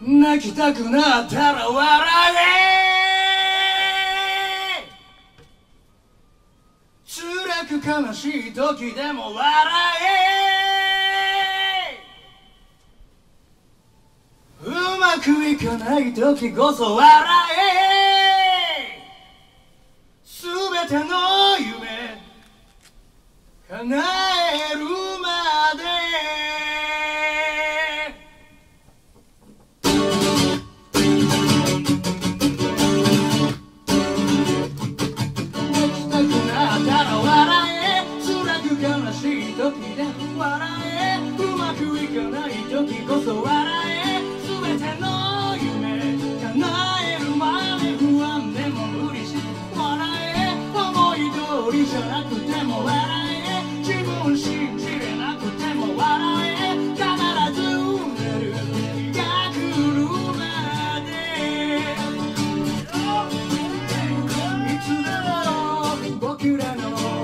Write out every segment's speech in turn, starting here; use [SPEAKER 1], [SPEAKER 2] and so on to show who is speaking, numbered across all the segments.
[SPEAKER 1] 泣きたくなったら笑え、辛く悲しい時でも笑え、うまくいかない時こそ笑え、すべての夢叶えるまで。悲しい時で笑え、うまくいかない時こそ笑え、すべての夢叶えるまで。不安でも無理して笑え、思い通りじゃなくても笑え、自分信じれなくても笑え、必ずなる日が来るまで。いつでも僕らの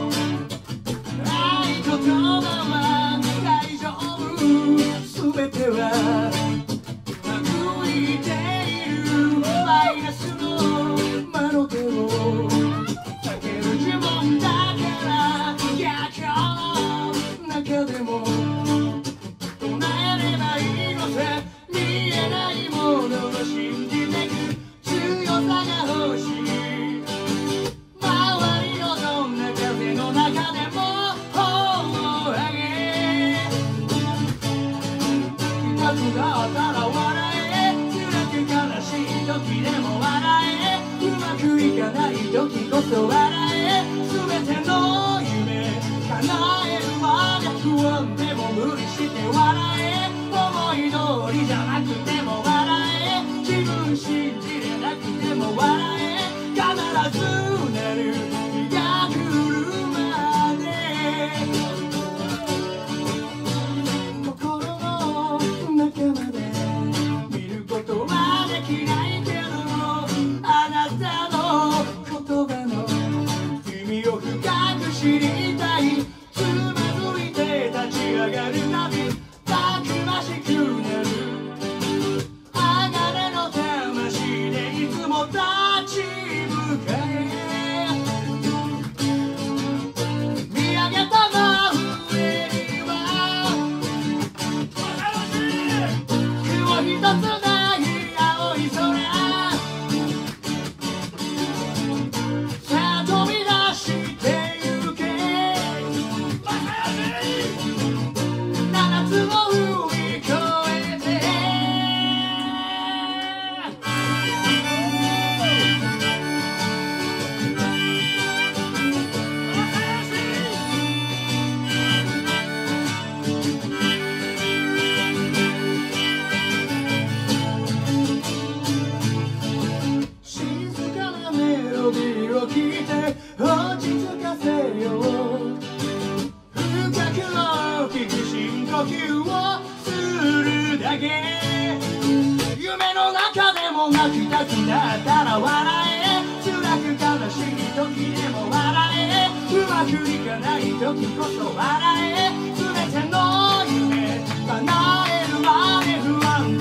[SPEAKER 1] 言葉は大丈夫、すべては報いている。マイナスの魔の手を避ける自分だから、逆境の中でも唱えればいいのさ。見えないものを信じてく強さが欲しい。周りのどんな風の中でもだったら笑え、辛く悲しい時でも笑え、うまくいかない時こそ笑え、すべての夢叶えるまで。不安でも無理して笑え、思い通りじゃなくても笑え、自分信じれなくても笑え、必ずなる日が来るまで。中まで見ることはできないけども、あなたの言葉の意味を深く知りたい。つまずいて立ち上がるたびたくましくなる。鋼の魂でいつも立ち向かえ、見上げた真上には一つない青い空、さあ飛び出してゆけ、七つを踏み越えて。を聞いて落ち着かせよう、深く大きく深呼吸をするだけ。夢の中でも泣きたくなったら笑え、辛く悲しい時でも笑え、うまくいかない時こそ笑え、すべての夢叶えるまで。不安